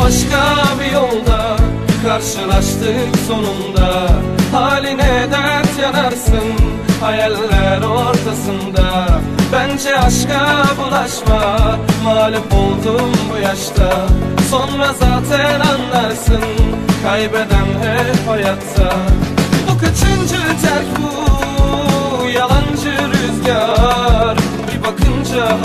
başka bir yolda karşılaştık sonunda. Haline dert yanarsın hayaller ortasında. Bence aşka bulaşma, mağlup oldum bu yaşta. Sonra zaten anlarsın, kaybeden hep hayatta. Bu kaçıncı terk bu, yalancı rüzgar. Bir bakınca